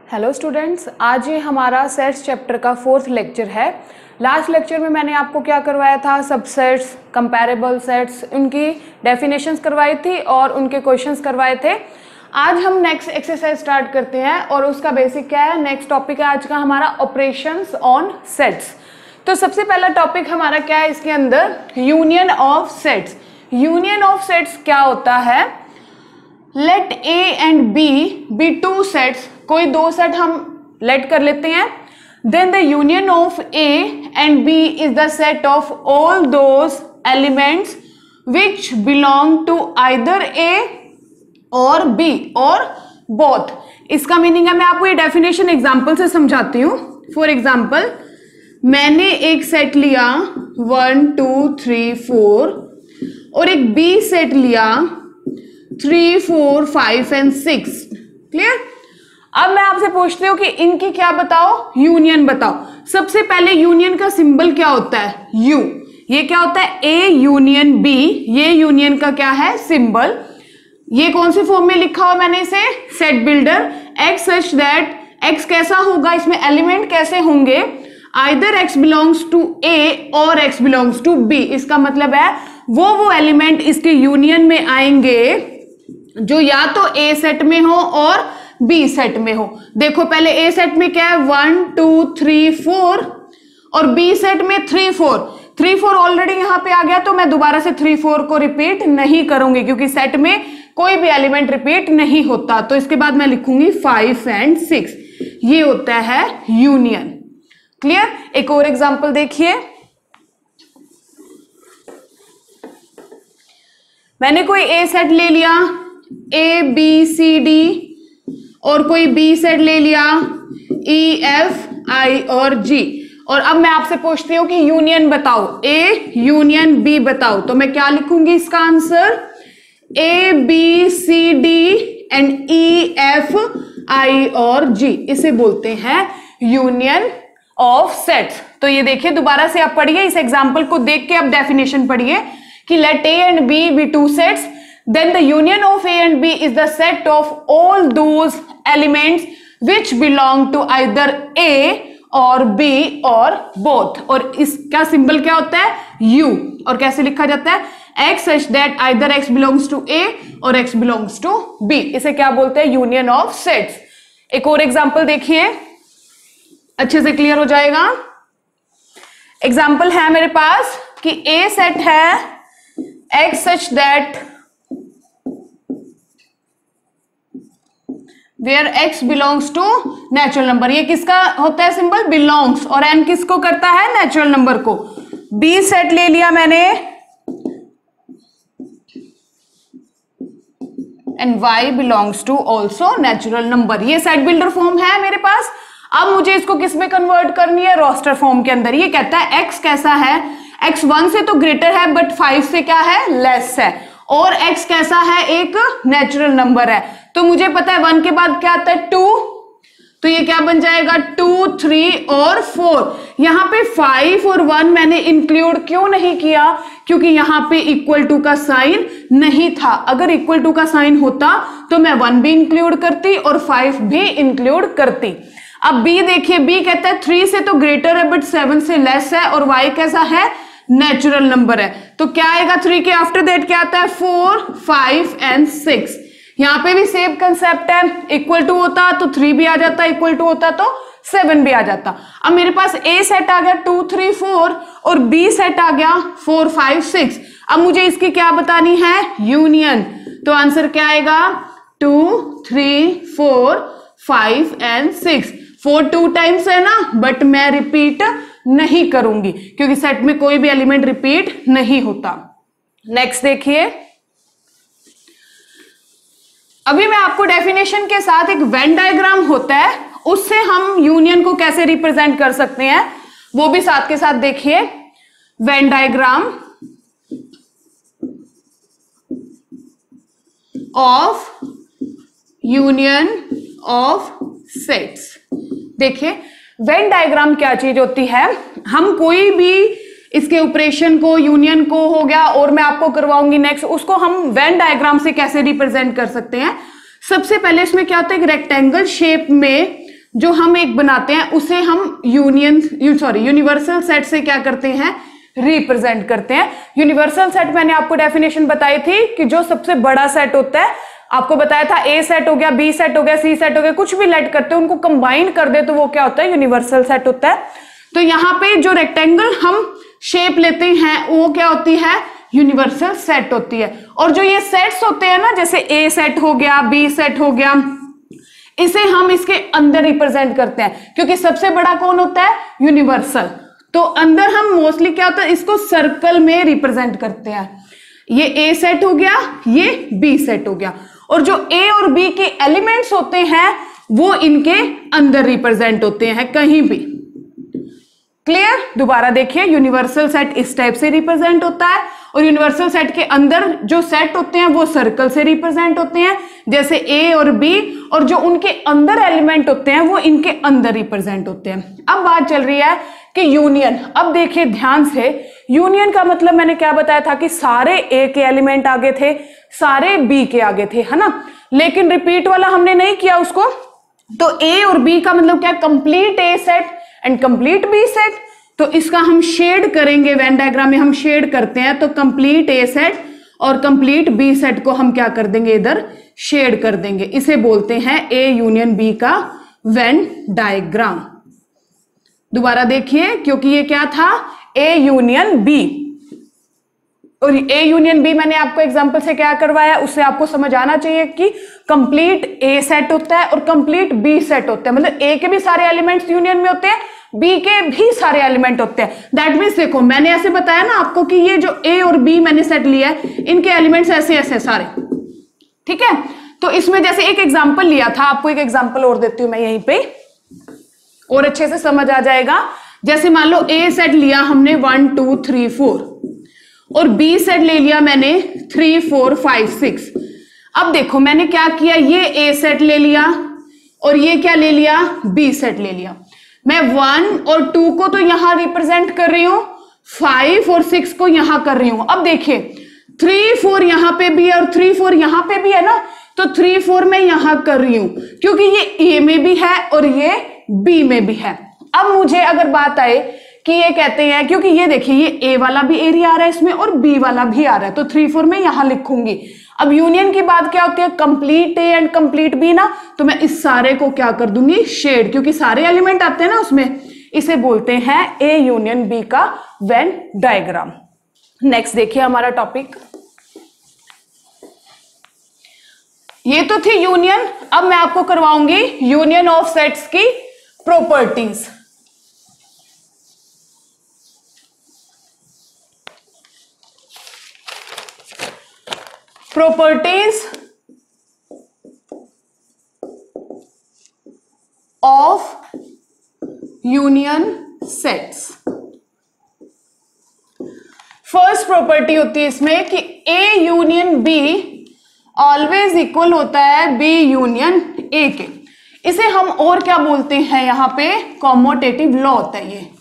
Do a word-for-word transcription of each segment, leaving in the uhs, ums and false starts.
Hello students, आज ये हमारा सेट्स चैप्टर का फोर्थ लेक्चर है। लास्ट लेक्चर में मैंने आपको क्या करवाया था, सबसेट्स, कंपैरेबल सेट्स, उनकी डेफिनेशंस करवाई थी और उनके क्वेश्चंस करवाए थे। आज हम नेक्स्ट एक्सरसाइज स्टार्ट करते हैं और उसका बेसिक क्या है, नेक्स्ट टॉपिक है आज का हमारा ऑपरेशंस ऑन सेट्स। तो सबसे पहला टॉपिक हमारा क्या है इसके अंदर, union of sets. Union of sets क्या होता है, let A and B be two sets, कोई दो सेट हम लेट कर लेते हैं, then the union of A and B is the set of all those elements which belong to either A और बी और बोथ। इसका मीनिंग है, मैं आपको ये डेफिनेशन एग्जांपल से समझाती हूं। फॉर एग्जांपल, मैंने एक सेट लिया वन टू थ्री फोर और एक बी सेट लिया three four five and six. Clear? अब मैं आपसे पूछती हूँ कि इनकी क्या बताओ, यूनियन बताओ। सबसे पहले यूनियन का सिंबल क्या होता है, यू। ये क्या होता है, ए यूनियन बी, ये यूनियन का क्या है, सिंबल। ये कौन से फॉर्म में लिखा हुआ मैंने इसे, set builder. X such that, X कैसा होगा, इसमें एलिमेंट कैसे होंगे, either X belongs to A और एक्स बिलोंग्स टू बी। इसका मतलब है वो वो एलिमेंट इसके यूनियन में आएंगे जो या तो ए सेट में हो और बी सेट में हो। देखो पहले ए सेट में क्या है, वन टू थ्री फोर और बी सेट में three four. Three four already यहां पे आ गया, तो मैं दोबारा से थ्री फोर को रिपीट नहीं करूंगी क्योंकि सेट में कोई भी एलिमेंट रिपीट नहीं होता। तो इसके बाद मैं लिखूंगी फाइव एंड सिक्स। ये होता है यूनियन। क्लियर? एक और एग्जांपल देखिए, मैंने कोई ए सेट ले लिया, ए बी सी डी, और कोई बी सेट ले लिया, ई एफ आई और जी। और अब मैं आपसे पूछती हूं कि यूनियन बताओ, ए यूनियन बी बताओ। तो मैं क्या लिखूंगी इसका answer, A B C D and E F I और जी। इसे बोलते हैं यूनियन ऑफ सेट्स। तो ये देखिए, दोबारा से आप पढ़िए इस एग्जाम्पल को, देख के आप डेफिनेशन पढ़िए कि let A and B be two sets, then the union of A and B is the set of all those elements which belong to either A or B or both। और इसका symbol क्या होता है, U। और कैसे लिखा जाता है, X such that either X belongs to A और X belongs to B। इसे क्या बोलते हैं, यूनियन ऑफ सेट्स। एक और एग्जांपल देखिए, अच्छे से क्लियर हो जाएगा। एग्जांपल है मेरे पास कि A सेट है X such that where x belongs to natural number। ये किसका होता है सिंबल, belongs, और n किसको करता है, नेचुरल नंबर को। b सेट ले लिया मैंने and y belongs to also natural number। ये सेट बिल्डर फॉर्म है मेरे पास। अब मुझे इसको किस में कन्वर्ट करनी है, रोस्टर फॉर्म के अंदर। ये कहता है x कैसा है, x वन से तो ग्रेटर है बट फाइव से क्या है, लेस है, और x कैसा है, एक नेचुरल नंबर है। तो मुझे पता है वन के बाद क्या आता है, टू, तो ये क्या बन जाएगा, टू थ्री और फोर। यहां पे फाइव और वन मैंने इंक्लूड क्यों नहीं किया, क्योंकि यहां पे इक्वल टू का साइन नहीं था। अगर इक्वल टू का साइन होता तो मैं वन भी इंक्लूड करती और फाइव भी इंक्लूड करती। अब बी देखिए, बी कहता है थ्री से तो ग्रेटर है बट सेवन से लेस है, और वाई कैसा है, नेचुरल नंबर है। तो क्या आएगा, थ्री के आफ्टर दैट क्या आता है, फोर फाइव एंड सिक्स। यहां पे भी सेम कंसेप्ट है, इक्वल टू होता तो थ्री भी आ जाता, इक्वल टू होता तो सेवन भी आ जाता। अब मेरे पास ए सेट आ गया टू थ्री फोर और बी सेट आ गया फोर फाइव सिक्स। अब मुझे इसकी क्या बतानी है, यूनियन। तो आंसर क्या आएगा, two three four five and six. Four two times है ना, बट मैं रिपीट नहीं करूंगी क्योंकि सेट में कोई भी एलिमेंट रिपीट नहीं होता। नेक्स्ट देखिए, अभी मैं आपको डेफिनेशन के साथ एक वेन डायग्राम होता है, उससे हम यूनियन को कैसे रिप्रेजेंट कर सकते हैं वो भी साथ के साथ देखिए। Venn diagram of union of sets. देखिए वेन डायग्राम क्या चीज होती है, हम कोई भी इसके ऑपरेशन को, यूनियन को हो गया और मैं आपको करवाऊंगी नेक्स्ट, उसको हम वेन डायग्राम से कैसे रिप्रेजेंट कर सकते हैं। सबसे पहले इसमें क्या होता है, एक रेक्टेंगल शेप में जो हम एक बनाते हैं उसे हम यूनियन सॉरी यूनिवर्सल सेट से क्या करते हैं, रिप्रेजेंट करते हैं। यूनिवर्सल सेट मैंने आपको डेफिनेशन बताई थी कि जो सबसे बड़ा सेट होता है, आपको बताया था ए सेट हो गया, बी सेट हो गया, सी सेट हो गया, कुछ भी लेट करते हैं उनको कंबाइन कर दे तो वो क्या होता है, यूनिवर्सल सेट होता है। तो यहाँ पे जो रेक्टेंगल हम शेप लेते हैं वो क्या होती है, यूनिवर्सल सेट होती है। और जो ये सेट्स होते हैं ना, जैसे ए सेट हो गया, बी सेट हो गया, इसे हम इसके अंदर रिप्रेजेंट करते हैं क्योंकि सबसे बड़ा कौन होता है, यूनिवर्सल। तो अंदर हम मोस्टली क्या होता है, इसको सर्कल में रिप्रेजेंट करते हैं। ये ए सेट हो गया, ये बी सेट हो गया, और जो ए और बी के एलिमेंट्स होते हैं वो इनके अंदर रिप्रेजेंट होते हैं कहीं भी। क्लियर? दोबारा देखिए, यूनिवर्सल सेट इस टाइप से रिप्रेजेंट होता है और यूनिवर्सल सेट के अंदर जो सेट होते हैं वो सर्कल से रिप्रेजेंट होते हैं, जैसे ए और बी, और जो उनके अंदर एलिमेंट होते हैं वो इनके अंदर रिप्रेजेंट होते हैं। अब बात चल रही है कि यूनियन। अब देखिए ध्यान से, यूनियन का मतलब मैंने क्या बताया था कि सारे ए के एलिमेंट आगे थे, सारे बी के आगे थे, है ना, लेकिन रिपीट वाला हमने नहीं किया उसको। तो ए और बी का मतलब क्या, complete A set and complete B set. तो इसका हम शेड करेंगे, वेन डायग्राम में हम शेड करते हैं, तो कंप्लीट ए सेट और कंप्लीट बी सेट को हम क्या कर देंगे, इधर शेड कर देंगे। इसे बोलते हैं ए यूनियन बी का वेन डायग्राम। दोबारा देखिए, क्योंकि ये क्या था, ए यूनियन बी, और ए यूनियन बी मैंने आपको एग्जांपल से क्या करवाया, उससे आपको समझ आना चाहिए कि कंप्लीट ए सेट होता है और कंप्लीट बी सेट होता है। मतलब ए के भी सारे एलिमेंट्स यूनियन में होते हैं, बी के भी सारे एलिमेंट होते हैं। दैट मीन्स देखो, मैंने ऐसे बताया ना आपको कि ये जो ए और बी मैंने सेट लिया है, इनके एलिमेंट्स ऐसे ऐसे सारे, ठीक है। तो इसमें जैसे एक एग्जाम्पल लिया था, आपको एक एग्जाम्पल और देती हूं मैं यहीं पे, और अच्छे से समझ आ जाएगा। जैसे मान लो ए सेट लिया हमने वन टू थ्री फोर, और बी सेट ले लिया मैंने थ्री फोर फाइव सिक्स। अब देखो मैंने क्या किया, ये ए सेट ले लिया और ये क्या ले लिया, बी सेट ले लिया। मैं वन और टू को तो यहां रिप्रेजेंट कर रही हूं, फाइव और सिक्स को यहां कर रही हूं। अब देखिए थ्री फोर यहां पे भी है और थ्री फोर यहां पे भी है ना, तो थ्री फोर मैं यहां कर रही हूं क्योंकि ये ए में भी है और ये बी में भी है। अब मुझे अगर बात आए कि ये कहते हैं, क्योंकि ये देखिए ये ए वाला भी एरिया आ रहा है इसमें और बी वाला भी आ रहा है, तो थ्री फोर में यहां लिखूंगी। अब यूनियन की बात क्या होती है, complete A and complete B ना, तो मैं इस सारे को क्या कर दूंगी, शेड, क्योंकि सारे एलिमेंट आते हैं ना उसमें। इसे बोलते हैं ए यूनियन बी का वेन डायग्राम। नेक्स्ट देखिए हमारा टॉपिक, ये तो थी यूनियन। अब मैं आपको करवाऊंगी यूनियन ऑफ सेट्स की properties. Properties of union sets. First property होती है इसमें कि A union B always equal होता है बी यूनियन ए के। इसे हम और क्या बोलते हैं, यहां पे कॉमोटेटिव लॉ होता है, ये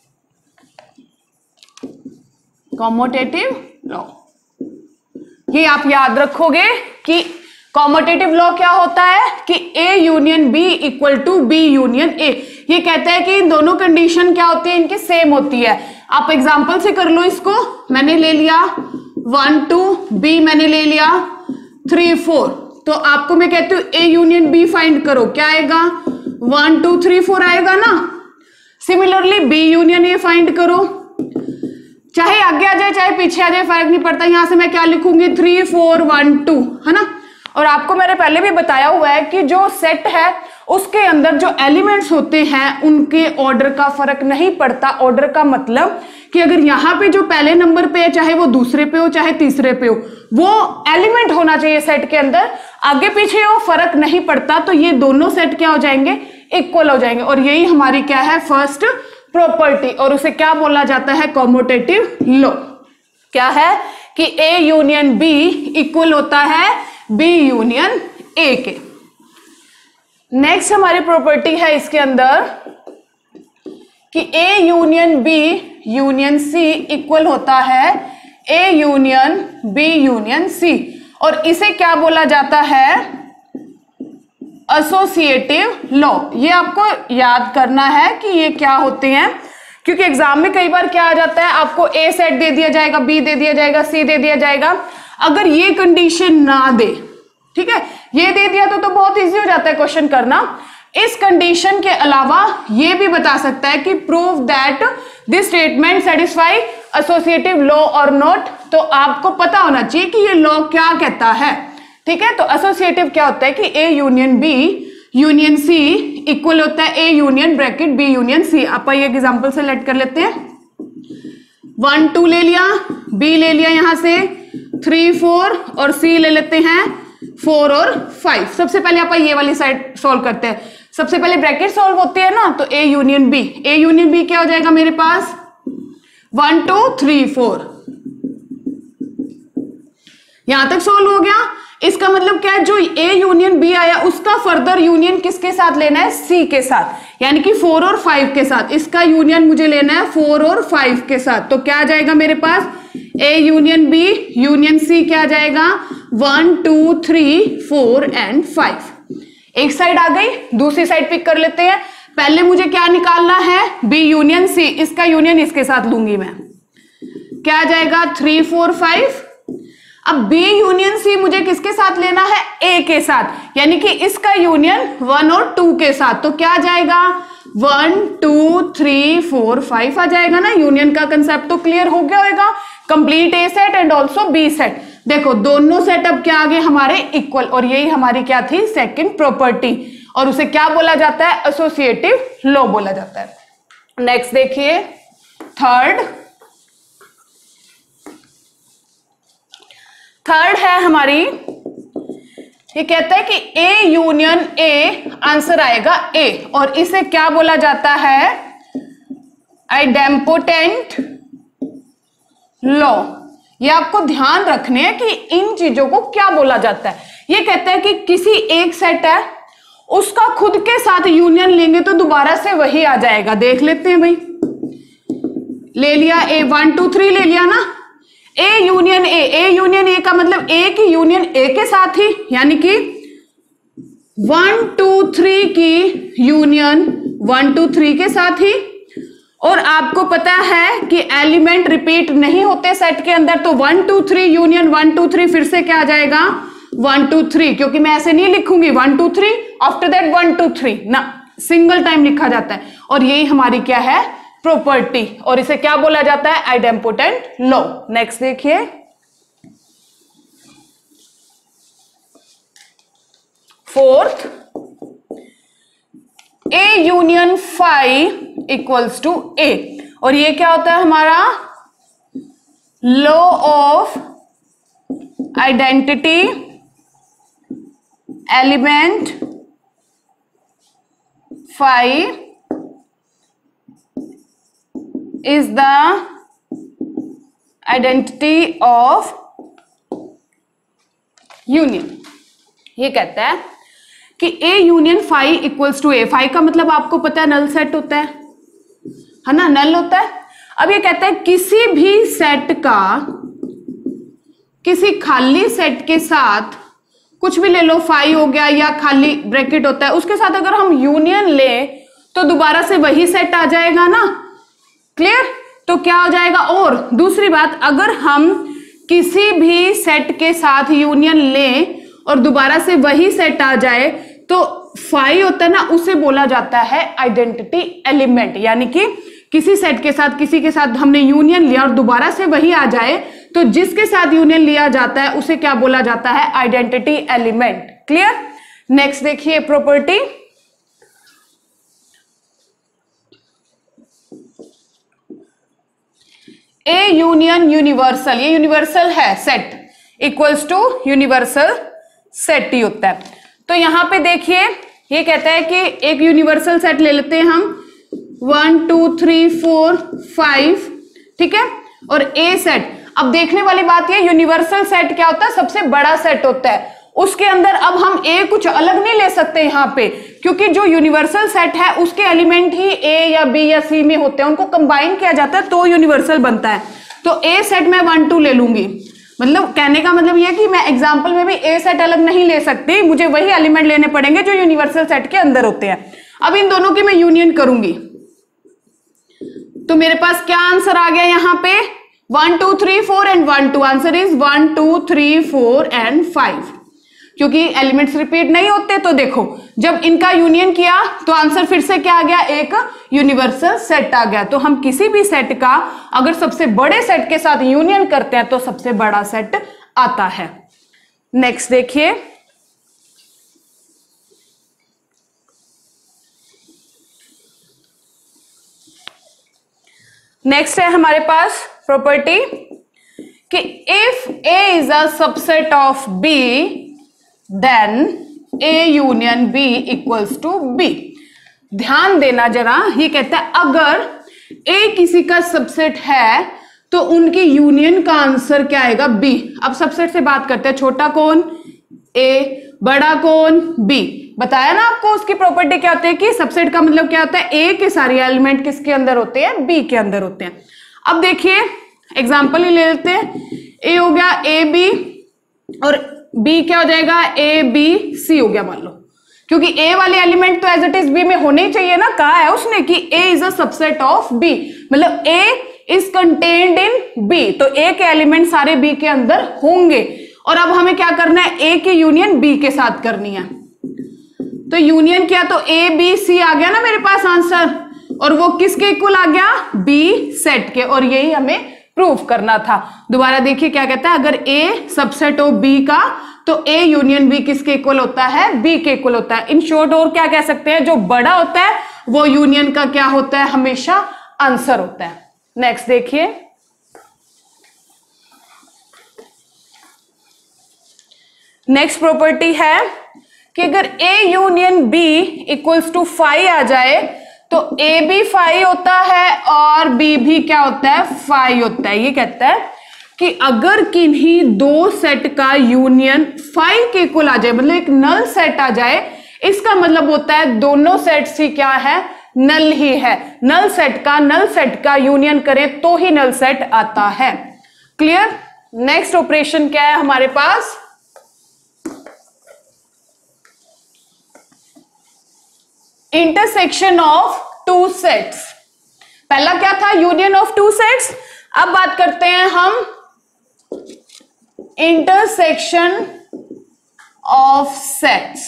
कॉमोटेटिव लॉ। ये आप याद रखोगे कि कॉमोटेटिव लॉ क्या होता है कि A union B equal to B union A. ये कहता है कि इन दोनों कंडीशन क्या होती है, इनकी सेम होती है। आप एग्जांपल से कर लो इसको। मैंने ले लिया वन टू, बी मैंने ले लिया थ्री फोर, तो आपको मैं कहती हूं ए यूनियन बी फाइंड करो, क्या आएगा, वन टू थ्री फोर आएगा ना। Similarly B union A find करो, चाहे आगे आ जाए चाहे पीछे आ जाए फर्क नहीं पड़ता। यहां से मैं क्या लिखूंगी, थ्री फोर वन टू, है ना। और आपको मैंने पहले भी बताया हुआ है कि जो सेट है उसके अंदर जो एलिमेंट्स होते हैं उनके ऑर्डर का फर्क नहीं पड़ता। ऑर्डर का मतलब कि अगर यहाँ पे जो पहले नंबर पे है, चाहे वो दूसरे पे हो चाहे तीसरे पे हो, वो एलिमेंट होना चाहिए सेट के अंदर, आगे पीछे हो फर्क नहीं पड़ता। तो ये दोनों सेट क्या हो जाएंगे, इक्वल हो जाएंगे। और यही हमारी क्या है, फर्स्ट प्रॉपर्टी, और उसे क्या बोला जाता है, कॉमोटेटिव लॉ। क्या है कि ए यूनियन बी इक्वल होता है बी यूनियन ए के। नेक्स्ट हमारी प्रॉपर्टी है इसके अंदर कि A union B union C equal होता है A union B union C, और इसे क्या बोला जाता है, एसोसिएटिव लॉ। ये आपको याद करना है कि ये क्या होते हैं, क्योंकि एग्जाम में कई बार क्या आ जाता है, आपको ए सेट दे दिया जाएगा, बी दे दिया जाएगा, सी दे दिया जाएगा, अगर ये कंडीशन ना दे, ठीक है, ये दे दिया तो तो बहुत इजी हो जाता है क्वेश्चन करना। इस कंडीशन के अलावा ये भी बता सकता है कि prove that this statement satisfy associative law और नॉट। तो आपको पता होना चाहिए कि ये लॉ क्या कहता है, ठीक है। तो एसोसिएटिव क्या होता है कि A union B union C equal होता है A union bracket B union C. आप ये एग्जांपल से लेट कर लेते हैं, वन टू ले लिया, बी ले लिया यहां से, थ्री फोर और सी ले लेते हैं फोर और फाइव। सबसे पहले आप ये वाली साइड सॉल्व करते हैं। सबसे पहले ब्रैकेट सॉल्व होती है ना, तो A union B, A union B क्या हो जाएगा मेरे पास, वन टू थ्री फोर, यहां तक सॉल्व हो गया। इसका मतलब क्या है, जो ए यूनियन बी आया उसका फर्दर यूनियन किसके साथ लेना है, सी के साथ, यानी कि फोर और फाइव के साथ। इसका यूनियन मुझे लेना है फोर और फाइव के साथ। तो क्या आ जाएगा मेरे पास, A union B union C क्या आ जाएगा, one two three four and five. एक साइड आ गई, दूसरी साइड पिक कर लेते हैं। पहले मुझे क्या निकालना है, बी यूनियन सी, इसका यूनियन इसके साथ लूंगी मैं, क्या आ जाएगा थ्री फोर फाइव। अब बी यूनियन सी मुझे किसके साथ लेना है, ए के साथ, यानी कि इसका यूनियन वन और टू के साथ। तो क्या आ जाएगा, one two three four five आ जाएगा ना। यूनियन का कंसेप्ट तो क्लियर हो गया होगा, complete A set and also B set. देखो दोनों सेट अब क्या आ गए हमारे इक्वल, और यही हमारी क्या थी, सेकंड प्रॉपर्टी, और उसे क्या बोला जाता है, एसोसिएटिव लॉ बोला जाता है। नेक्स्ट देखिए थर्ड, थर्ड है हमारी, ये कहता है कि ए यूनियन ए, आंसर आएगा ए, और इसे क्या बोला जाता है, आइडेम्पोटेंट लॉ। ये आपको ध्यान रखने हैं कि इन चीजों को क्या बोला जाता है। ये कहता है कि किसी एक सेट है, उसका खुद के साथ यूनियन लेंगे तो दोबारा से वही आ जाएगा। देख लेते हैं भाई, ले लिया ए, वन टू थ्री ले लिया ना, A union A, A union A का मतलब ए की यूनियन ए के साथ ही, यानी कि वन टू थ्री की यूनियन वन टू थ्री के साथ ही। और आपको पता है कि एलिमेंट रिपीट नहीं होते सेट के अंदर, तो one two three union one two three फिर से क्या आ जाएगा, वन टू थ्री, क्योंकि मैं ऐसे नहीं लिखूंगी one two three after that one two three ना, सिंगल टाइम लिखा जाता है। और यही हमारी क्या है, प्रॉपर्टी, और इसे क्या बोला जाता है, आइडेम्पोटेंट लॉ। नेक्स्ट देखिए fourth, A union five equals to A, और ये क्या होता है हमारा, law of identity element five is the identity of union। ये कहता है कि A union five equals to A, five का मतलब आपको पता है नल सेट होता है, है ना, नल होता है। अब ये कहता है किसी भी सेट का किसी खाली सेट के साथ, कुछ भी ले लो, फाइव हो गया या खाली ब्रैकेट होता है, उसके साथ अगर हम यूनियन ले तो दोबारा से वही सेट आ जाएगा ना, क्लियर। तो क्या हो जाएगा, और दूसरी बात, अगर हम किसी भी सेट के साथ यूनियन लें और दोबारा से वही सेट आ जाए, तो फाइव होता है ना, उसे बोला जाता है आइडेंटिटी एलिमेंट। यानी कि किसी सेट के साथ किसी के साथ हमने यूनियन लिया और दोबारा से वही आ जाए, तो जिसके साथ यूनियन लिया जाता है उसे क्या बोला जाता है, आइडेंटिटी एलिमेंट। क्लियर। नेक्स्ट देखिए प्रॉपर्टी, ए यूनियन यूनिवर्सल, ये यूनिवर्सल है set, equals to universal set ही होता है। तो यहां पे देखिए ये कहता है कि एक यूनिवर्सल सेट ले लेते हैं हम, one two three four five, ठीक है, और ए सेट। अब देखने वाली बात ये, यूनिवर्सल सेट क्या होता है, सबसे बड़ा सेट होता है, उसके अंदर अब हम ए कुछ अलग नहीं ले सकते यहाँ पे, क्योंकि जो यूनिवर्सल सेट है उसके एलिमेंट ही ए या बी या सी में होते हैं, उनको कंबाइन किया जाता है तो यूनिवर्सल बनता है। तो ए सेट में वन टू ले लूंगी, मतलब कहने का मतलब ये है कि मैं एग्जाम्पल में भी ए सेट अलग नहीं ले सकती, मुझे वही एलिमेंट लेने पड़ेंगे जो यूनिवर्सल सेट के अंदर होते हैं। अब इन दोनों की मैं यूनियन करूंगी तो मेरे पास क्या आंसर आ गया यहाँ पे, one two three four and one two, answer is one two three four and five. क्योंकि एलिमेंट्स रिपीट नहीं होते तो देखो जब इनका यूनियन किया तो आंसर फिर से क्या आ गया, एक यूनिवर्सल सेट आ गया। तो हम किसी भी सेट का अगर सबसे बड़े सेट के साथ यूनियन करते हैं तो सबसे बड़ा सेट आता है। नेक्स्ट देखिए, नेक्स्ट है हमारे पास प्रॉपर्टी कि if A is a subset of B then A union B equals to B। ध्यान देना जरा, ये कहता है अगर A किसी का सबसेट है तो उनकी यूनियन का आंसर क्या आएगा, B। अब सबसेट से बात करते हैं, छोटा कौन A, बड़ा कौन B। बताया ना आपको उसकी प्रॉपर्टी क्या होती है कि सबसेट का मतलब क्या होता है, A के सारे एलिमेंट किसके अंदर होते हैं, B के अंदर होते हैं। अब देखिए एग्जांपल ही ले लेते हैं, A हो गया ए बी और B क्या हो जाएगा, ए बी सी हो गया मान लो, क्योंकि A वाले एलिमेंट तो एज इट इज B में होने ही चाहिए ना। कहा है उसने कि A is a subset of B, मतलब A is contained in B, तो A के एलिमेंट सारे B के अंदर होंगे। और अब हमें क्या करना है, A की यूनियन B के साथ करनी है। तो यूनियन किया तो ए बी सी आ गया ना मेरे पास आंसर, और वो किसके इक्वल आ गया, बी सेट के, और यही हमें प्रूफ करना था। दोबारा देखिए क्या कहता है, अगर ए सबसेट हो बी का तो ए यूनियन बी किसके इक्वल होता है, बी के इक्वल होता है। इन शॉर्ट और क्या कह सकते हैं, जो बड़ा होता है वो यूनियन का क्या होता है, हमेशा आंसर होता है। नेक्स्ट देखिए, नेक्स्ट प्रॉपर्टी है कि अगर A union B equals to five आ जाए तो A भी फाइव होता है और B भी क्या होता है, फाइव होता है। ये कहता है कि अगर किन्हीं दो सेट का यूनियन फाइव के इक्वल आ जाए, मतलब एक नल सेट आ जाए, इसका मतलब होता है दोनों सेट्स ही क्या है, नल ही है। नल सेट का नल सेट का यूनियन करें तो ही नल सेट आता है। क्लियर। नेक्स्ट ऑपरेशन क्या है हमारे पास, इंटरसेक्शन ऑफ टू सेट्स। पहला क्या था, यूनियन ऑफ टू सेट्स। अब बात करते हैं हम इंटरसेक्शन ऑफ सेट्स।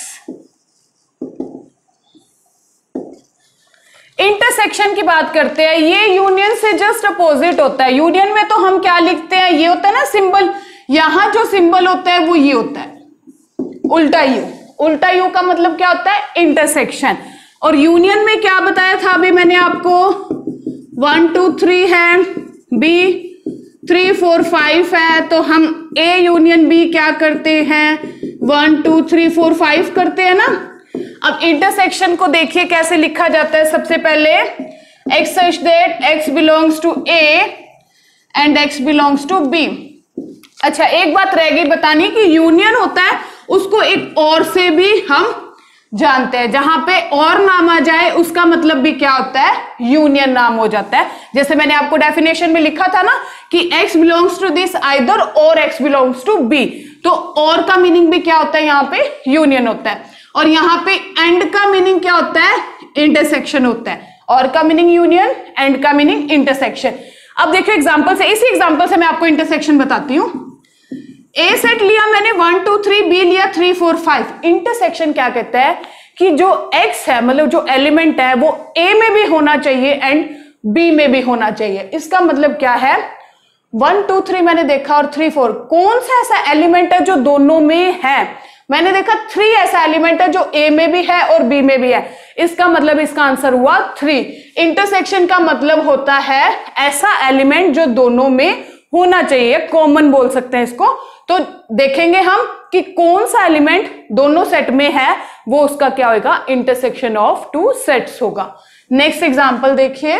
इंटरसेक्शन की बात करते हैं, ये यूनियन से जस्ट अपोजिट होता है। यूनियन में तो हम क्या लिखते हैं, ये होता है ना सिंबल, यहां जो सिंबल होता है वो ये होता है उल्टा यू। उल्टा यू का मतलब क्या होता है, इंटरसेक्शन। और यूनियन में क्या बताया था अभी मैंने आपको, वन टू थ्री है, बी थ्री फोर फाइव है, तो हम ए यूनियन बी क्या करते हैं, one two three four five करते हैं ना। अब इंटरसेक्शन को देखिए कैसे लिखा जाता है। सबसे पहले x such that x belongs to A and x belongs to B. अच्छा एक बात रह गई बतानी कि यूनियन होता है उसको एक और से भी हम जानते हैं, जहां पे और नाम आ जाए उसका मतलब भी क्या होता है, यूनियन नाम हो जाता है। जैसे मैंने आपको डेफिनेशन में लिखा था ना कि x belongs to this either और x बिलोंग्स टू b, तो और का मीनिंग भी क्या होता है, यहाँ पे यूनियन होता है। और यहाँ पे एंड का मीनिंग क्या होता है, इंटरसेक्शन होता है। और का मीनिंग यूनियन, एंड का मीनिंग इंटरसेक्शन। अब देखिए एग्जाम्पल से, इसी एग्जाम्पल से मैं आपको इंटरसेक्शन बताती हूँ। ए सेट लिया मैंने वन टू थ्री, बी लिया थ्री फोर फाइव। इंटरसेक्शन क्या कहता है कि जो x है, मतलब जो एलिमेंट है वो a में भी होना चाहिए एंड b में भी होना चाहिए। इसका मतलब क्या है, वन टू थ्री मैंने देखा और थ्री फोर, कौन सा ऐसा एलिमेंट है जो दोनों में है, मैंने देखा थ्री ऐसा एलिमेंट है जो a में भी है और b में भी है। इसका मतलब इसका आंसर हुआ थ्री। इंटरसेक्शन का मतलब होता है ऐसा एलिमेंट जो दोनों में होना चाहिए, कॉमन बोल सकते हैं इसको। तो देखेंगे हम कि कौन सा एलिमेंट दोनों सेट में है, वो उसका क्या होगा, इंटरसेक्शन ऑफ टू सेट्स होगा। नेक्स्ट एग्जांपल देखिए,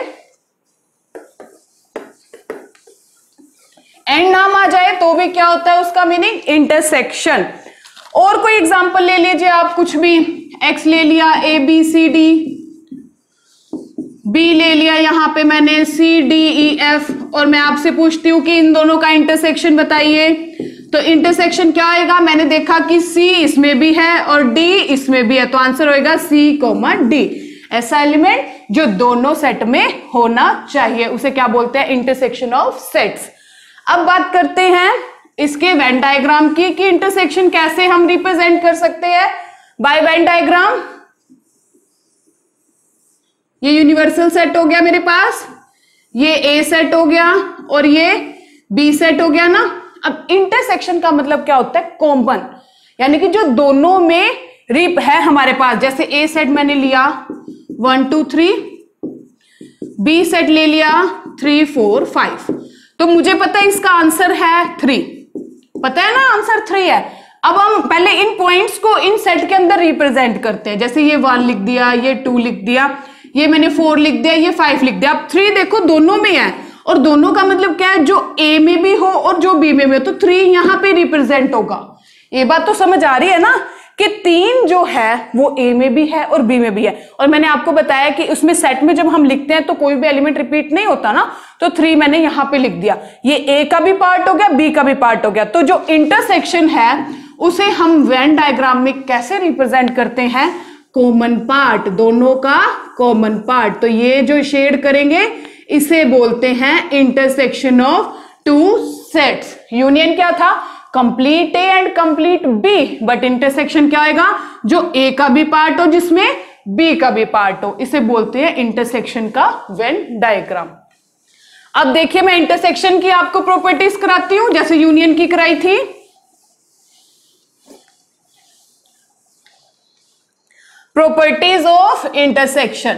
एंड नाम आ जाए तो भी क्या होता है उसका मीनिंग, इंटरसेक्शन। और कोई एग्जांपल ले लीजिए आप, कुछ भी, एक्स ले लिया, A B C D, B ले लिया यहां पे मैंने सी डी ई एफ, और मैं आपसे पूछती हूं कि इन दोनों का इंटरसेक्शन बताइए। तो इंटरसेक्शन क्या आएगा, मैंने देखा कि सी इसमें भी है और डी इसमें भी है, तो आंसर होएगा सी कोमा डी। ऐसा एलिमेंट जो दोनों सेट में होना चाहिए उसे क्या बोलते हैं, इंटरसेक्शन ऑफ सेट्स। अब बात करते हैं इसके वेन डायग्राम की कि इंटरसेक्शन कैसे हम रिप्रेजेंट कर सकते हैं बाय वेन डायग्राम। ये यूनिवर्सल सेट हो गया मेरे पास, ये ए सेट हो गया और ये बी सेट हो गया ना। अब इंटरसेक्शन का मतलब क्या होता है, कॉमन, यानी कि जो दोनों में रिप है हमारे पास, जैसे ए सेट मैंने लिया one two three, B set ले लिया थ्री फोर फाइव, तो मुझे पता है इसका आंसर है थ्री, पता है ना आंसर थ्री है। अब हम पहले इन पॉइंट्स को इन सेट के अंदर रिप्रेजेंट करते हैं, जैसे ये वन लिख दिया, ये टू लिख दिया, ये मैंने फोर लिख दिया, ये फाइव लिख दिया। अब थ्री देखो दोनों में है, और दोनों का मतलब क्या है, जो ए में भी हो और जो बी में भी हो, तो थ्री यहां पे रिप्रेजेंट होगा। ये बात तो समझ आ रही है ना कि तीन जो है वो ए में भी है और बी में भी है। और मैंने आपको बताया कि उसमें सेट में जब हम लिखते हैं तो कोई भी एलिमेंट रिपीट नहीं होता ना, तो थ्री मैंने यहां पे लिख दिया, ये ए का भी पार्ट हो गया, बी का भी पार्ट हो गया। तो जो इंटरसेक्शन है उसे हम वेन डायग्राम में कैसे रिप्रेजेंट करते हैं, कॉमन पार्ट, दोनों का कॉमन पार्ट। तो ये जो शेड करेंगे इसे बोलते हैं intersection of two sets. Union क्या था, complete A and complete B, but intersection क्या आएगा, जो ए का भी पार्ट हो जिसमें बी का भी पार्ट हो, इसे बोलते हैं इंटरसेक्शन का वेन डायग्राम। अब देखिए मैं इंटरसेक्शन की आपको प्रॉपर्टीज कराती हूं, जैसे यूनियन की कराई थी। Properties of intersection,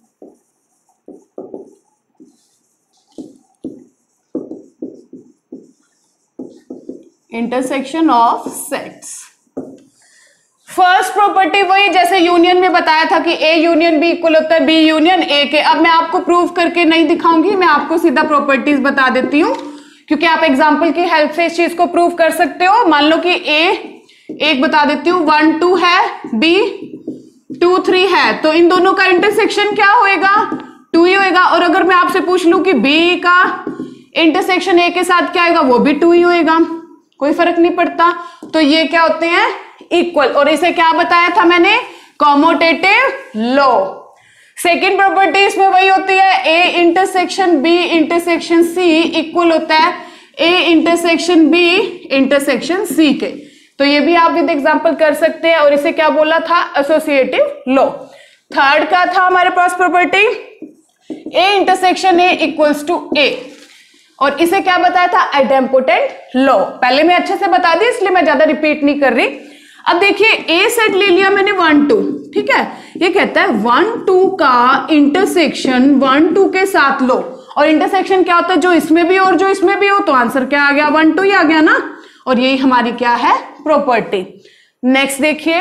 intersection of sets. First property वही जैसे यूनियन में बताया था कि ए यूनियन बी इक्वल होता है बी यूनियन ए के। अब मैं आपको प्रूव करके नहीं दिखाऊंगी, मैं आपको सीधा प्रॉपर्टीज बता देती हूं, क्योंकि आप एग्जांपल की हेल्प से इस चीज को प्रूव कर सकते हो। मान लो कि ए एक बता देती हूं, वन टू है, बी टू थ्री है, तो इन दोनों का इंटरसेक्शन क्या होएगा, टू ही होएगा। और अगर मैं आपसे पूछ लूं कि बी का इंटरसेक्शन ए के साथ क्या होगा, वो भी टू ही होएगा, कोई फर्क नहीं पड़ता। तो ये क्या होते हैं, इक्वल। और इसे क्या बताया था मैंने, कॉमोटेटिव लॉ। सेकेंड प्रॉपर्टी इसमें वही होती है, A intersection B intersection C equal होता है A intersection B intersection C के। तो ये भी आप विद एग्जांपल कर सकते हैं, और इसे क्या बोला था, एसोसिएटिव लॉ। थर्ड का था हमारे पास property, A intersection A equals to A, और इसे क्या बताया था, आइडेम्पोटेंट लॉ। पहले मैं अच्छे से बता दी इसलिए मैं ज्यादा रिपीट नहीं कर रही। अब देखिए ए सेट ले लिया मैंने वन टू, ठीक है, ये कहता है वन टू का इंटरसेक्शन वन टू के साथ लो, और इंटरसेक्शन क्या होता है, जो इसमें भी और जो इसमें भी हो, तो आंसर क्या आ गया, वन टू ही आ गया ना। और यही हमारी क्या है, प्रॉपर्टी। नेक्स्ट देखिए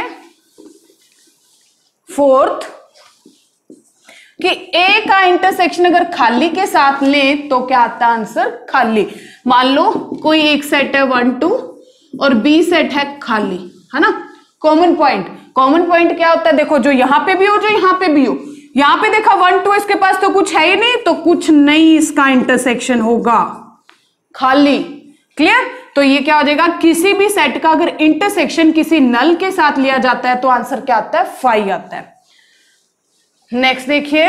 फोर्थ, कि ए का इंटरसेक्शन अगर खाली के साथ ले तो क्या आता है आंसर, खाली। मान लो कोई एक सेट है वन टू और बी सेट है खाली, है ना, कॉमन पॉइंट। कॉमन पॉइंट क्या होता है, देखो जो यहां पे भी हो जो यहां पे भी हो, यहां पे देखा वन टू इसके पास तो कुछ है ही नहीं, तो कुछ नहीं इसका इंटरसेक्शन होगा, खाली। क्लियर। तो ये क्या हो जाएगा, किसी भी सेट का अगर इंटरसेक्शन किसी नल के साथ लिया जाता है तो आंसर क्या आता है, फाइव आता है। नेक्स्ट देखिए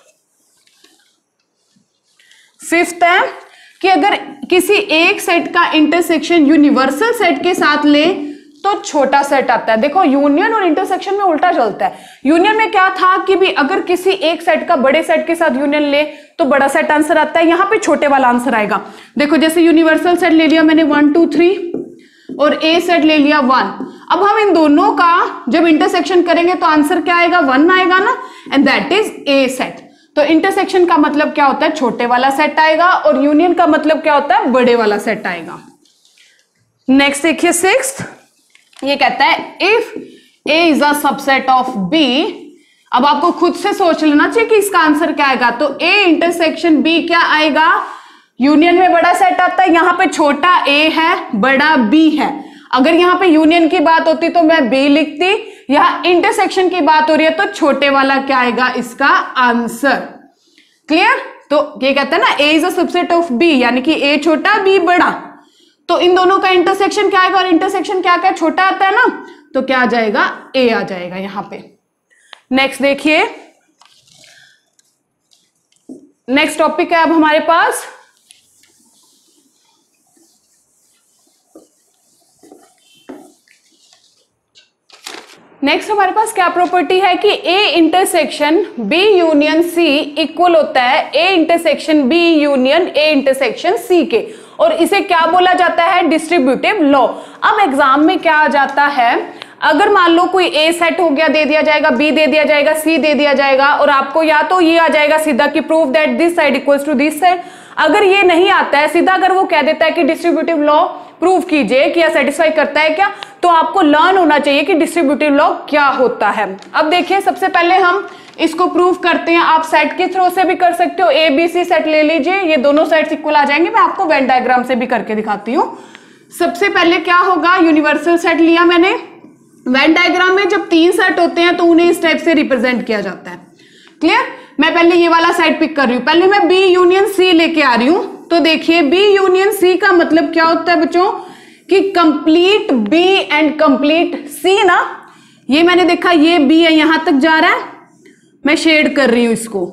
फिफ्थ है कि अगर किसी एक सेट का इंटरसेक्शन यूनिवर्सल सेट के साथ ले तो छोटा सेट आता है। देखो यूनियन और इंटरसेक्शन में उल्टा चलता है। यूनियन में क्या था कि भी अगर किसी एक सेट का बड़े सेट के साथ यूनियन ले तो बड़ा सेट आंसर आता है, यहां पे छोटे वाला आंसर आएगा। देखो जैसे यूनिवर्सल सेट ले लिया मैंने वन टू थ्री और ए सेट ले लिया वन। अब हम इन दोनों का जब इंटरसेक्शन करेंगे तो आंसर क्या आएगा, वन आएगा ना, and that is A set. तो इंटरसेक्शन का मतलब क्या होता है, छोटे वाला सेट आएगा, और यूनियन का मतलब क्या होता है, बड़े वाला सेट आएगा। नेक्स्ट देखिए सिक्स्थ, ये कहता है if A is a subset of B. अब आपको खुद से सोच लेना चाहिए कि इसका आंसर क्या आएगा। तो ए इंटरसेक्शन बी क्या आएगा, यूनियन में बड़ा सेट आता है, यहां पे छोटा ए है बड़ा बी है। अगर यहां पे यूनियन की बात होती तो मैं बी लिखती, यहां इंटरसेक्शन की बात हो रही है तो छोटे वाला क्या आएगा इसका आंसर। क्लियर। तो ये कहता है ना A is a subset of B, यानी कि ए छोटा बी बड़ा। तो इन दोनों का इंटरसेक्शन क्या आएगा, और इंटरसेक्शन क्या क्या छोटा आता है ना, तो क्या आ जाएगा, ए आ जाएगा यहां पे। नेक्स्ट देखिए, नेक्स्ट टॉपिक है अब हमारे पास नेक्स्ट हमारे पास क्या प्रॉपर्टी है कि A intersection B union C equal होता है A intersection B union A intersection C के, और इसे क्या बोला जाता है, डिस्ट्रीब्यूटिव लॉ। अब एग्जाम में क्या आ जाता है, अगर मान लो कोई ए सेट हो गया, दे दिया जाएगा, बी दे दिया जाएगा, सी दे दिया जाएगा, और आपको या तो ये आ जाएगा सीधा कि prove that this side equals to this side. अगर ये नहीं आता है सीधा, अगर वो कह देता है कि डिस्ट्रीब्यूटिव लॉ प्रूव कीजिए कि यह सेटिस्फाई करता है क्या, तो आपको लर्न होना चाहिए कि डिस्ट्रीब्यूटिव लॉ क्या होता है। अब देखिए, सबसे पहले हम इसको प्रूव करते हैं। आप सेट के थ्रू से भी कर सकते हो, ए बी सी सेट ले लीजिए, ये दोनों सेट्स इक्वल आ जाएंगे। मैं आपको वेन डायग्राम से भी करके दिखाती हूँ। सबसे पहले क्या होगा, यूनिवर्सल सेट लिया मैंने। वेन डायग्राम में जब तीन सेट होते हैं तो उन्हें इस टाइप से रिप्रेजेंट किया जाता है। क्लियर? मैं पहले ये वाला सेट पिक कर रही हूं, पहले मैं बी यूनियन सी लेके आ रही हूं। तो देखिए, बी यूनियन सी का मतलब क्या होता है बच्चों, कि complete B and complete C ना। ये मैंने देखा, ये बी है, यहां तक जा रहा है, मैं शेड कर रही हूं इसको।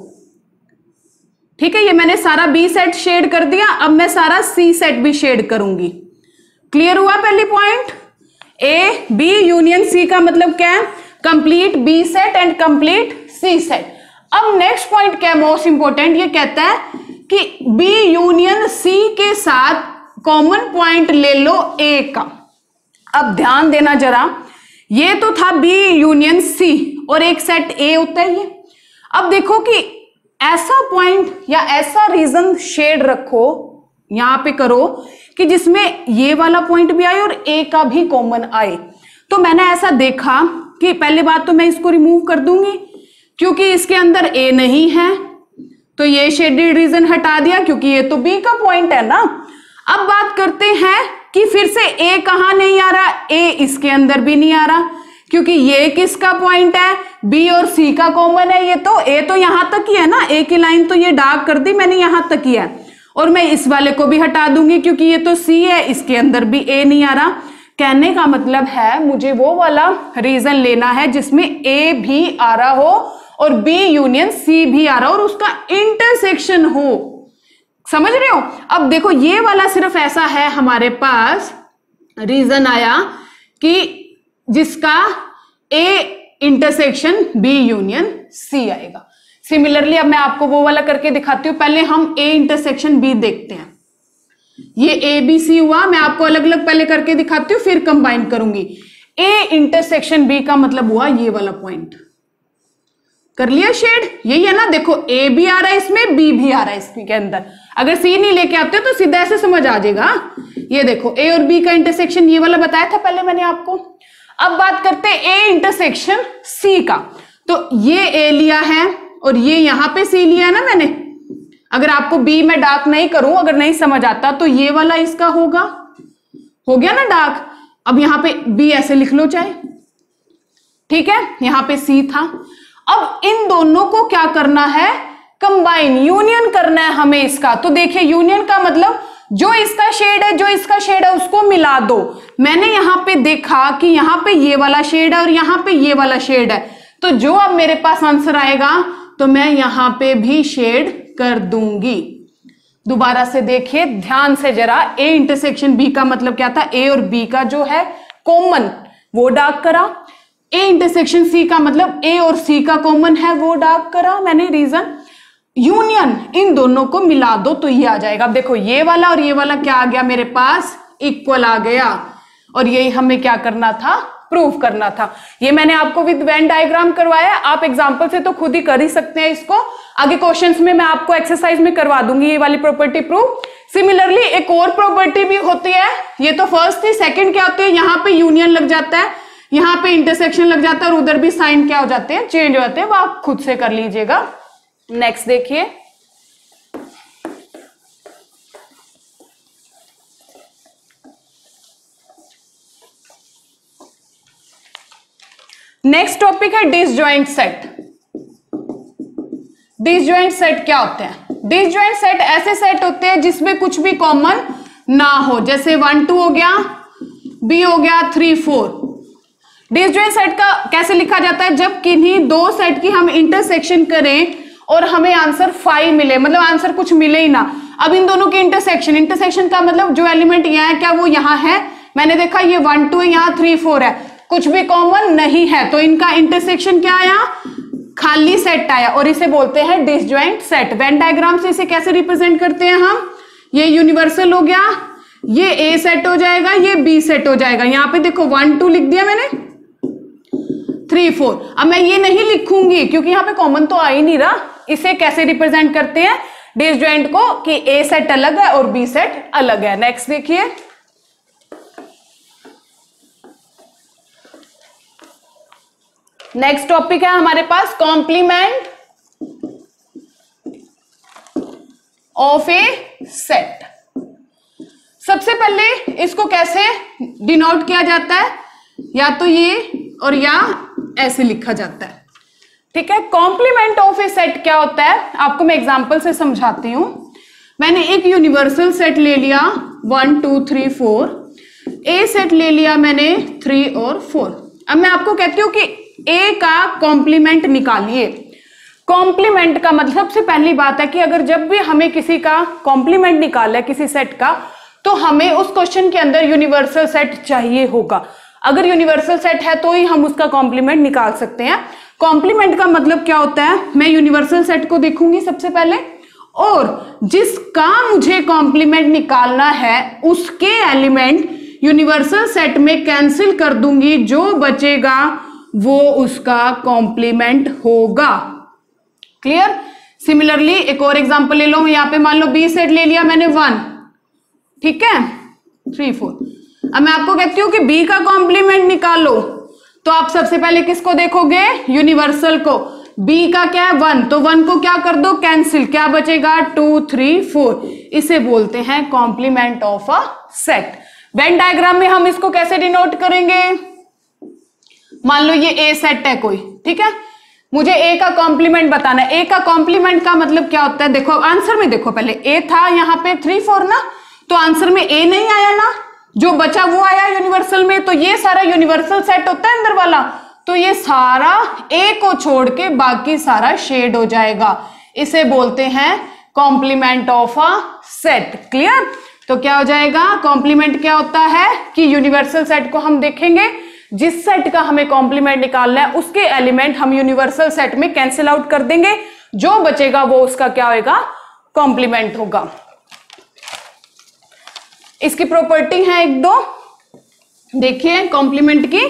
ठीक है, ये मैंने सारा बी सेट शेड कर दिया, अब मैं सारा सी सेट भी शेड करूंगी। क्लियर हुआ पहली point? A B union C का मतलब क्या है, complete B set and complete C set. अब नेक्स्ट पॉइंट क्या है, मोस्ट इंपोर्टेंट, ये कहता है कि बी यूनियन सी के साथ कॉमन पॉइंट ले लो ए का। अब ध्यान देना जरा, ये तो था बी यूनियन सी और एक सेट ए होता है ये। अब देखो कि ऐसा पॉइंट या ऐसा रीजन शेड रखो, यहां पे करो कि जिसमें ये वाला पॉइंट भी आए और ए का भी कॉमन आए। तो मैंने ऐसा देखा कि पहले बात तो मैं इसको रिमूव कर दूंगी, क्योंकि इसके अंदर ए नहीं है, तो ये शेडेड रीजन हटा दिया, क्योंकि ये तो बी का पॉइंट है ना। अब बात करते हैं कि फिर से ए कहां नहीं आ रहा, ए इसके अंदर भी नहीं आ रहा, क्योंकि ये किसका पॉइंट है, बी और सी का कॉमन है। ये तो ए तो यहां तक ही है ना, ए की लाइन तो ये डार्क कर दी मैंने, यहां तक ही है, और मैं इस वाले को भी हटा दूंगी क्योंकि ये तो सी है, इसके अंदर भी ए नहीं आ रहा। कहने का मतलब है मुझे वो वाला रीजन लेना है जिसमें ए भी आ रहा हो और बी यूनियन सी भी आ रहा हो और उसका इंटरसेक्शन हो। समझ रहे हो? अब देखो, ये वाला सिर्फ ऐसा है हमारे पास रीजन आया कि जिसका A intersection B union C आएगा। सिमिलरली अब मैं आपको वो वाला करके दिखाती हूं। पहले हम ए इंटरसेक्शन बी देखते हैं। ये ए बी सी हुआ, मैं आपको अलग अलग पहले करके दिखाती हूँ, फिर कंबाइन करूंगी। ए इंटरसेक्शन बी का मतलब हुआ ये वाला पॉइंट। कर लिया शेड? यही है ना, देखो ए भी आ रहा है इसमें, बी भी आ रहा है इसके अंदर। अगर सी नहीं लेके आते तो सीधा ऐसे समझ आ जाएगा। ये देखो, ए और बी का इंटरसेक्शन ये वाला बताया था पहले मैंने आपको। अब बात करते हैं ए इंटरसेक्शन सी का। तो ये ए लिया है और ये यहां पे सी लिया है ना मैंने। अगर आपको बी में डार्क नहीं करूं, अगर नहीं समझ आता, तो ये वाला इसका होगा, हो गया ना डार्क। अब यहां पे बी ऐसे लिख लो चाहे, ठीक है, यहां पे सी था। अब इन दोनों को क्या करना है, कंबाइन, यूनियन करना है हमें इसका। तो देखिए, यूनियन का मतलब जो इसका शेड है, जो इसका शेड है, उसको मिला दो। मैंने यहां पे देखा कि यहां पे ये वाला शेड है और यहां पे ये वाला शेड है, तो जो अब मेरे पास आंसर आएगा तो मैं यहां पे भी शेड कर दूंगी। दोबारा से देखिए ध्यान से जरा, ए इंटरसेक्शन बी का मतलब क्या था, ए और बी का जो है कॉमन वो डार्क करा। ए इंटरसेक्शन सी का मतलब ए और सी का कॉमन है वो डार्क करा मैंने रीजन। यूनियन, इन दोनों को मिला दो तो ये आ जाएगा। अब देखो, ये वाला और ये वाला क्या आ गया मेरे पास, इक्वल आ गया, और यही हमें क्या करना था, प्रूफ करना था। ये मैंने आपको विद वेन डायग्राम करवाया, आप एग्जांपल से तो खुद ही कर ही सकते हैं इसको। आगे क्वेश्चंस में मैं आपको एक्सरसाइज में करवा दूंगी ये वाली प्रॉपर्टी प्रूफ। सिमिलरली एक और प्रॉपर्टी भी होती है, ये तो फर्स्ट थी, सेकंड क्या होती है, यहाँ पे यूनियन लग जाता है, यहाँ पे इंटरसेक्शन लग जाता है और उधर भी साइन क्या हो जाते हैं, चेंज हो जाते हैं, वो आप खुद से कर लीजिएगा। नेक्स्ट देखिए, नेक्स्ट टॉपिक है डिसजॉइंट सेट। डिसजॉइंट सेट क्या होते हैं? डिसजॉइंट सेट ऐसे सेट होते हैं जिसमें कुछ भी कॉमन ना हो, जैसे वन टू हो गया, बी हो गया थ्री फोर। डिसजॉइंट सेट का कैसे लिखा जाता है? जब किन्हीं दो सेट की हम इंटरसेक्शन करें और हमें आंसर फाइव मिले, मतलब आंसर कुछ मिले ही ना। अब इन दोनों की इंटरसेक्शन, इंटरसेक्शन का मतलब जो एलिमेंट यहाँ है क्या वो यहाँ है? मैंने देखा ये वन टू है, यहाँ थ्री फोर है, कुछ भी कॉमन नहीं है, तो इनका इंटरसेक्शन क्या आया? खाली सेट आया, और इसे बोलते हैं डिसजॉइंट सेट। वेन डायग्राम से इसे कैसे रिप्रेजेंट करते हैं हम? ये यूनिवर्सल हो गया, ये ए सेट हो जाएगा, ये बी सेट हो जाएगा। यहाँ पे देखो वन टू लिख दिया मैंने, थ्री फोर। अब मैं ये नहीं लिखूंगी क्योंकि यहाँ पे कॉमन तो आ ही नहीं रहा। इसे कैसे रिप्रेजेंट करते हैं डिसजॉइंट को? कि ए सेट अलग है और बी सेट अलग है। नेक्स्ट देखिए, नेक्स्ट टॉपिक है हमारे पास कॉम्प्लीमेंट ऑफ ए सेट। सबसे पहले इसको कैसे डिनोट किया जाता है? या तो ये और या ऐसे लिखा जाता है, ठीक है। कॉम्प्लीमेंट ऑफ ए सेट क्या होता है आपको मैं एग्जांपल से समझाती हूं। मैंने एक यूनिवर्सल सेट ले लिया one two three four, A set ले लिया मैंने थ्री और फोर। अब मैं आपको कहती हूं कि ए का कॉम्प्लीमेंट निकालिए। कॉम्प्लीमेंट का मतलब सबसे पहली बात है कि अगर जब भी हमें किसी का कॉम्प्लीमेंट निकालना है किसी सेट का, तो हमें उस क्वेश्चन के अंदर यूनिवर्सल सेट चाहिए होगा। अगर यूनिवर्सल सेट है तो ही हम उसका कॉम्प्लीमेंट निकाल सकते हैं। कॉम्प्लीमेंट का मतलब क्या होता है? मैं यूनिवर्सल सेट को देखूंगी सबसे पहले, और जिसका मुझे कॉम्प्लीमेंट निकालना है उसके एलिमेंट यूनिवर्सल सेट में कैंसिल कर दूंगी, जो बचेगा वो उसका कॉम्प्लीमेंट होगा। क्लियर? सिमिलरली एक और एग्जांपल ले लो, यहां पे मान लो बी सेट ले लिया मैंने वन, ठीक है, थ्री फोर। अब मैं आपको कहती हूं कि बी का कॉम्प्लीमेंट निकालो, तो आप सबसे पहले किसको देखोगे? यूनिवर्सल को। बी का क्या है? वन, तो वन को क्या कर दो? कैंसिल। क्या बचेगा? Two three four. इसे बोलते हैं complement of a set. Venn diagram में हम इसको कैसे डिनोट करेंगे? मान लो ये ए सेट है कोई, ठीक है, मुझे ए का कॉम्प्लीमेंट बताना है। ए का कॉम्प्लीमेंट का मतलब क्या होता है? देखो आंसर में देखो, पहले ए था यहाँ पे थ्री फोर ना, तो आंसर में ए नहीं आया ना, जो बचा वो आया यूनिवर्सल में। तो ये सारा यूनिवर्सल सेट होता है अंदर वाला, तो ये सारा ए को छोड़ के बाकी सारा शेड हो जाएगा। इसे बोलते हैं complement of a set. Clear? तो क्या हो जाएगा? कॉम्प्लीमेंट क्या होता है कि यूनिवर्सल सेट को हम देखेंगे, जिस सेट का हमें कॉम्प्लीमेंट निकालना है उसके एलिमेंट हम यूनिवर्सल सेट में कैंसिल आउट कर देंगे, जो बचेगा वो उसका क्या होगा? कॉम्प्लीमेंट होगा। इसकी प्रॉपर्टी है एक दो, देखिए कॉम्प्लीमेंट की।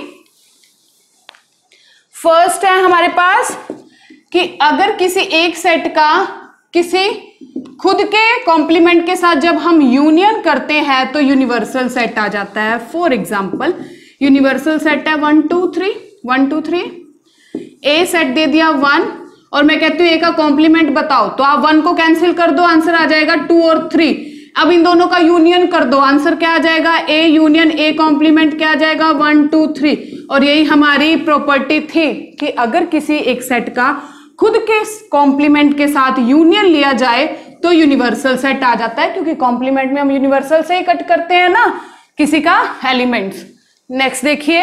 फर्स्ट है हमारे पास कि अगर किसी एक सेट का किसी खुद के कॉम्प्लीमेंट के साथ जब हम यूनियन करते हैं तो यूनिवर्सल सेट आ जाता है। फॉर एग्जाम्पल यूनिवर्सल सेट है one two three, one two three, A set दे दिया वन, और मैं कहती हूँ ए का कॉम्प्लीमेंट बताओ, तो आप वन को कैंसिल कर दो, आंसर आ जाएगा टू और थ्री। अब इन दोनों का यूनियन कर दो, आंसर क्या आ जाएगा? ए यूनियन ए कॉम्प्लीमेंट क्या आ जाएगा? One two three. और यही हमारी प्रॉपर्टी थी कि अगर किसी एक सेट का खुद के कॉम्प्लीमेंट के साथ यूनियन लिया जाए तो यूनिवर्सल सेट आ जाता है, क्योंकि कॉम्प्लीमेंट में हम यूनिवर्सल से ही कट करते हैं ना किसी का एलिमेंट्स। नेक्स्ट देखिए,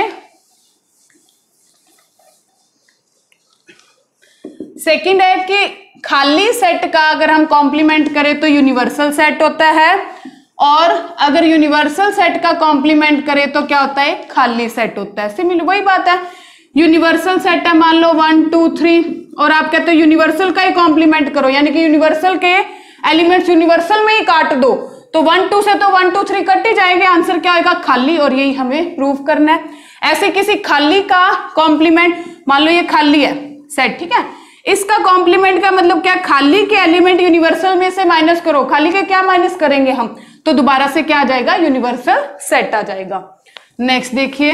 सेकंड है कि खाली सेट का अगर हम कॉम्प्लीमेंट करें तो यूनिवर्सल सेट होता है, और अगर यूनिवर्सल सेट का कॉम्प्लीमेंट करें तो क्या होता है? खाली सेट होता है। सिमिलर वही बात है, यूनिवर्सल सेट है मान लो वन टू थ्री, और आप कहते हो यूनिवर्सल का ही कॉम्प्लीमेंट करो, यानी कि यूनिवर्सल के एलिमेंट्स यूनिवर्सल में ही काट दो, तो वन टू से तो वन टू थ्री कट ही जाएंगे, आंसर क्या आएगा? खाली। और यही हमें प्रूव करना है। ऐसे किसी खाली का कॉम्प्लीमेंट, मान लो ये खाली है सेट, ठीक है, इसका कॉम्प्लीमेंट का मतलब क्या? खाली के एलिमेंट यूनिवर्सल में से माइनस करो, खाली के क्या माइनस करेंगे हम? तो दोबारा से क्या आ जाएगा? यूनिवर्सल सेट आ जाएगा। नेक्स्ट देखिए,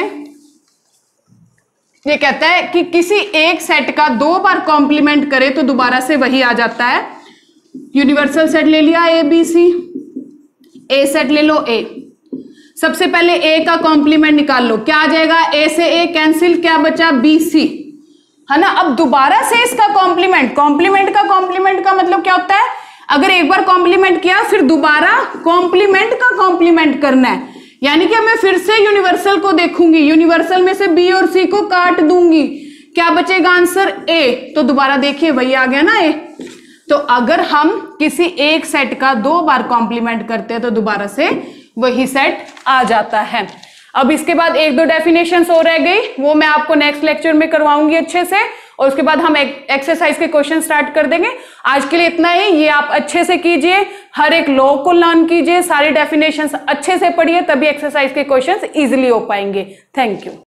ये कहता है कि किसी एक सेट का दो बार कॉम्प्लीमेंट करे तो दोबारा से वही आ जाता है। यूनिवर्सल सेट ले लिया A B C, A set ले लो ए, सबसे पहले ए का कॉम्प्लीमेंट निकाल लो, क्या आ जाएगा? ए से ए कैंसिल, क्या बचा? बी सी, है ना। अब दोबारा से इसका कॉम्प्लीमेंट, कॉम्प्लीमेंट का कॉम्प्लीमेंट का मतलब क्या होता है? अगर एक बार कॉम्प्लीमेंट किया फिर दोबारा कॉम्प्लीमेंट का कॉम्प्लीमेंट करना है, यानी कि मैं फिर से यूनिवर्सल को देखूंगी, यूनिवर्सल में से बी और सी को काट दूंगी, क्या बचेगा आंसर ए। तो दोबारा देखिए वही आ गया ना ए। तो अगर हम किसी एक सेट का दो बार कॉम्प्लीमेंट करते हैं तो दोबारा से वही सेट आ जाता है। अब इसके बाद एक दो डेफिनेशंस और रह गई, वो मैं आपको नेक्स्ट लेक्चर में करवाऊंगी अच्छे से, और उसके बाद हम एक्सरसाइज के क्वेश्चन स्टार्ट कर देंगे। आज के लिए इतना ही, ये आप अच्छे से कीजिए, हर एक लॉ को लर्न कीजिए, सारी डेफिनेशंस अच्छे से पढ़िए, तभी एक्सरसाइज के क्वेश्चंस इजीली हो पाएंगे। Thank you.